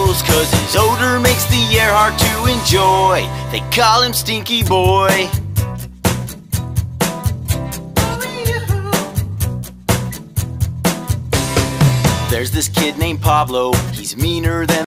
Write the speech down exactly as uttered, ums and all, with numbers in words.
nose, cause his odor makes the air hard to enjoy. They call him Stinky Boy. There's this kid named Pablo, he's meaner than